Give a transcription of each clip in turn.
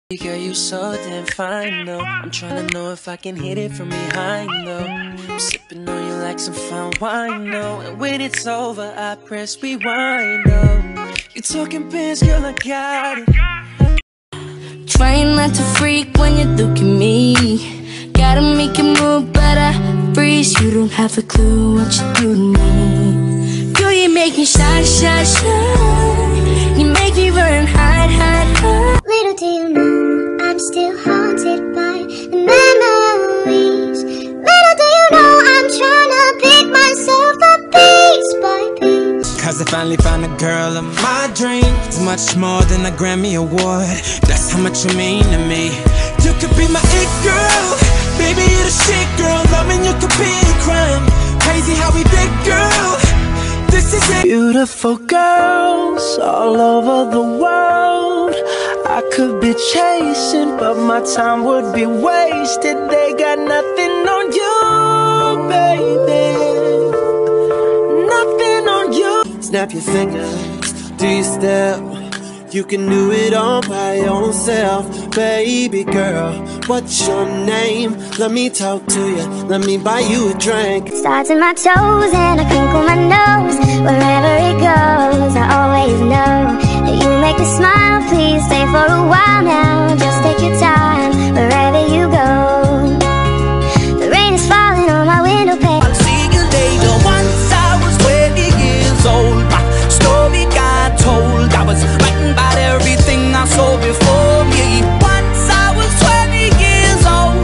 Girl, you so damn fine, though. I'm trying to know if I can hit it from behind, though. I'm sipping on you like some fine wine, though. And when it's over, I press rewind, though. You talking bands, girl, I got it. Trying not to freak when you look at me. Gotta make you move, but I freeze. You don't have a clue what you do to me. Girl, you make me shy, shy, shy. You make me run, hide, hide, hide. Little do you know, I'm still haunted by the memories. Little do you know, I'm trying to pick myself up piece by piece. Cause I finally found a girl of my dreams. Much more than a Grammy award. That's how much you mean to me. You could be my it girl. Baby, you're the shit girl. Loving you could be a crime. Crazy how we fit, girl. This is it. Beautiful girls all over the world I could be chasing, but my time would be wasted. They got nothing on you, baby. Nothing on you. Snap your fingers, do your step. You can do it all by yourself. Baby girl, what's your name? Let me talk to you, let me buy you a drink. Starts in my toes and I crinkle my nose. Wherever it goes, I always know that you make me smile. Please stay for a while now. Just take your time, wherever you go. The rain is falling on my window pane. I'll see you later. Once I was 20 years old, my story got told. I was writing about everything I saw before me. Once I was 20 years old.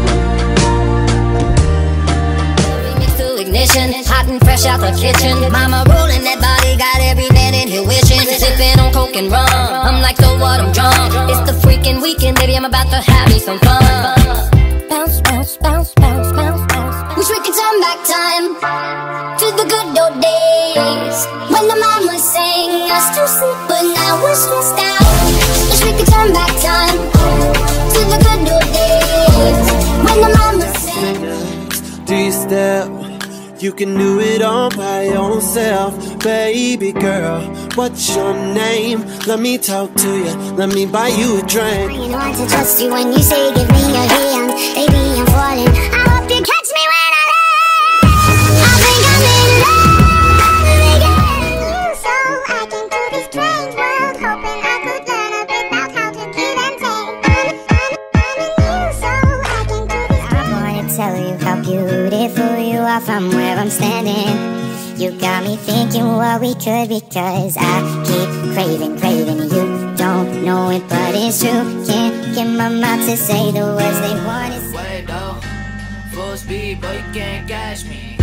Next to ignition, hot and fresh out the kitchen. Mama rolling that body, got every man in here wishing. Sipping on coke and rum, I'm like, so what, I'm drunk. It's the freaking weekend, baby, I'm about to have me some fun. Bounce, bounce, bounce, bounce, bounce, bounce. Wish we could turn back time to the good old days when the mama sang us to sleep, but now we're stressed out. Wish we could turn back time to the good old days when the mama sang. Do your step, you can do it all by yourself. Baby girl, what's your name? Let me talk to you, let me buy you a drink. I know to trust you when you say give me your hand. Baby, I'm falling, I hope you catch me when I land. I think I'm in love again. So I came to this strange world, hoping I could learn a bit about how to give and take. I'm in you, so I came to this. I wanna tell you how beautiful you are from where I'm standing. You got me thinking what we could be, cause I keep craving, craving. You don't know it, but it's true. Can't get my mouth to say the words they want to say. Wait though, full speed, but you can't catch me.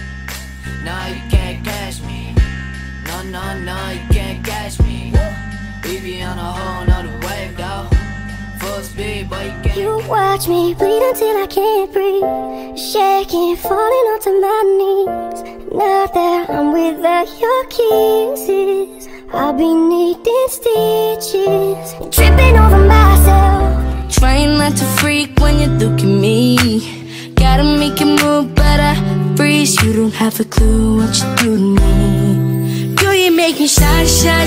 No, you can't catch me. No, no, no, you can't catch me. We be on a whole nother wave though. Full speed, but you can't. You watch me bleed until I can't breathe, shaking, falling onto my knees. Now that I'm without your kisses, I'll be needing stitches, tripping over myself. Trying not to freak when you look at me. Gotta make you move, but I freeze. You don't have a clue what you do to me. Girl, you make me shy, shy,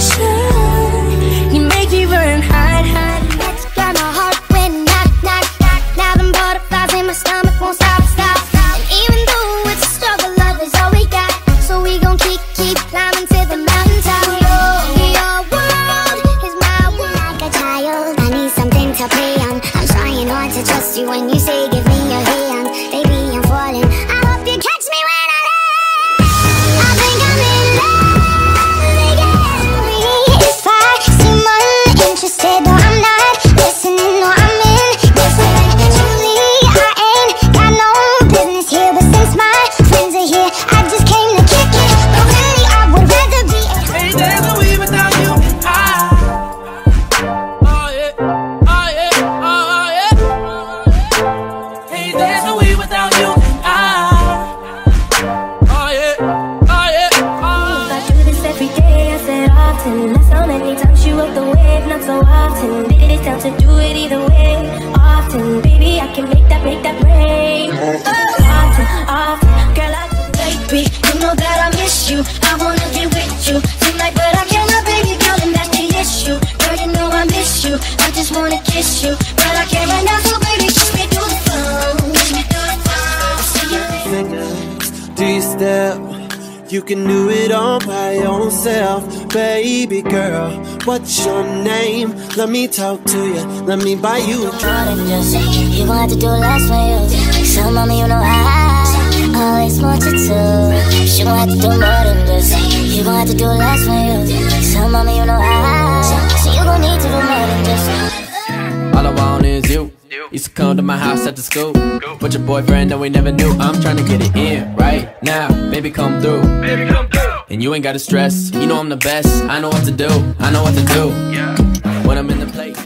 shy. You make me run, hide, hide. That's got my heart when knock, knock, knock. Now them butterflies in my stomach won't stop, stop. And even though it's a struggle, love is all we got. So we gon' keep climbing to the mountaintop. Your world is my world. Like a child, I need something to play on. I'm trying not to trust you when you say give me your hand. Baby, I'm falling, I hope you catch me when I land. I think I'm in love again. If I seem uninterested or I'm not listening or I'm in this way, truly I ain't got no business here. But since my friends are here, I just came to kick it. But really I would rather be Hey, there's no way without you. Oh yeah, oh yeah, oh yeah. Hey, there's no way without you. Oh yeah, oh yeah, oh. I do this every day, I said often. That's how many times you up the wave, not so often. Baby, it's down to do it either way. Often, baby, I can make that rain. Often, often, girl, baby, you know that I miss you. I wanna be with you tonight, but I cannot, baby, girl, and that's the issue. Girl, you know I miss you. I just wanna kiss you, but I can't right now, so baby, kiss me through the phone. Fingers, do you step? You can do it all by yourself. Baby girl, what's your name? Let me talk to you, let me buy you a drink. More than just, you gon' have to do less for you. So mommy, you know I always want you to. You gon' have to do more than just, you gon' have to do less for you. So mommy, you know so you gon' need to do more than just. All I want is you. Used to come to my house after school, but your boyfriend that we never knew. I'm tryna get it in right now, baby come through. And you ain't gotta stress, you know I'm the best. I know what to do, I know what to do when I'm in the place.